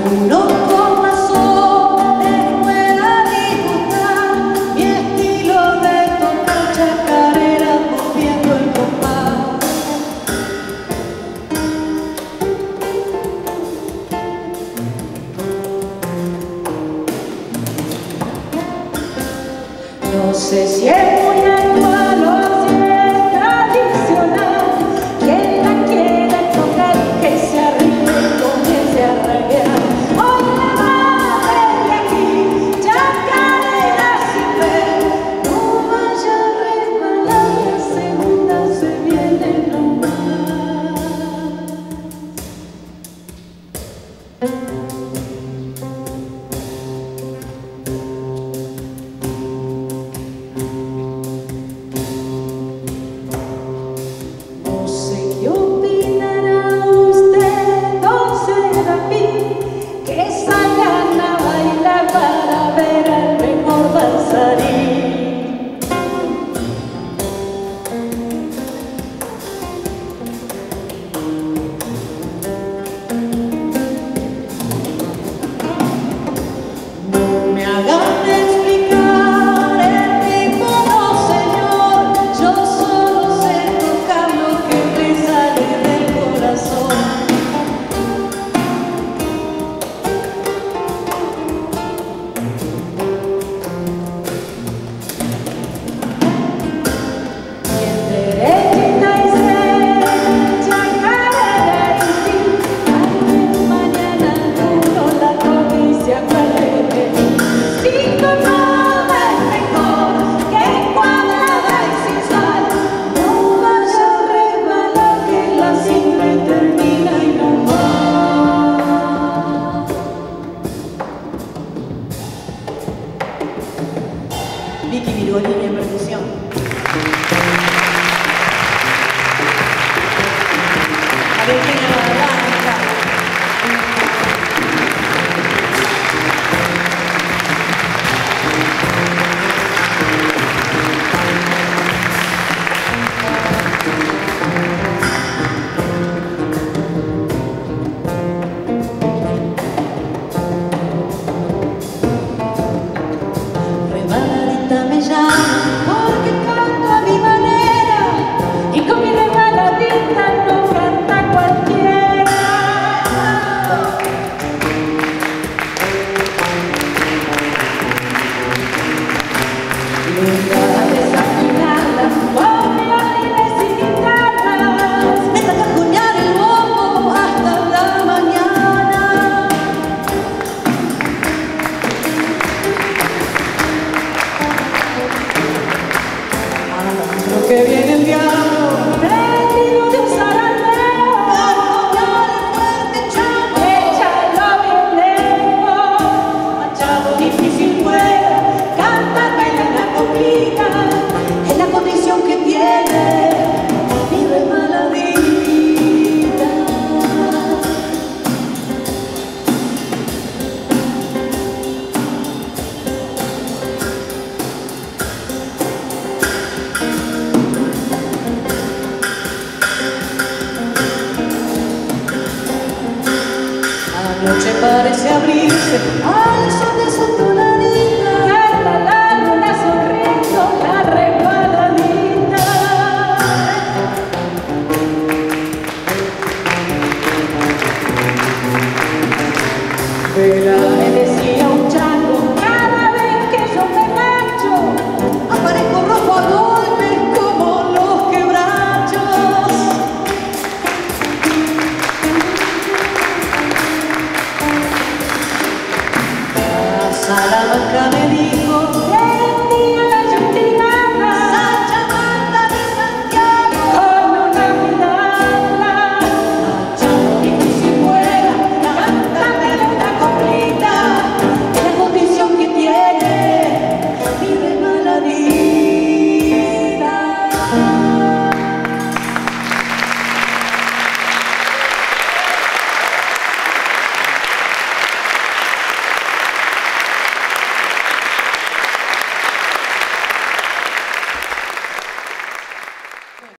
alguno con razón les pueda disgustar mi estilo de tocar chacarera moviendo el compás. No sé si es muy actual o si es tradicional. Quien la quiera tocar, que se arrime y comience a raguear. Hoy la va desde aquí, chacarera sin ver. No vaya a resbalar, la segunda se viene nomás. Vicky Virgolini en percusión. Valentina Blanca. Rebaladita me llama porque canto a mi manera y con mi rebaladita no canta cualquiera. Nunca desafinada con violines y guitarras me saca a cuñar el bombo hasta la mañana. Lo que viene el diablo, prendido de un zarandero, dale fuerte, chavo, échalo bien lejos. Machado difícil puede cantar, bailar la coplita, es la condición que tiene mi rebaladita. Anoche parece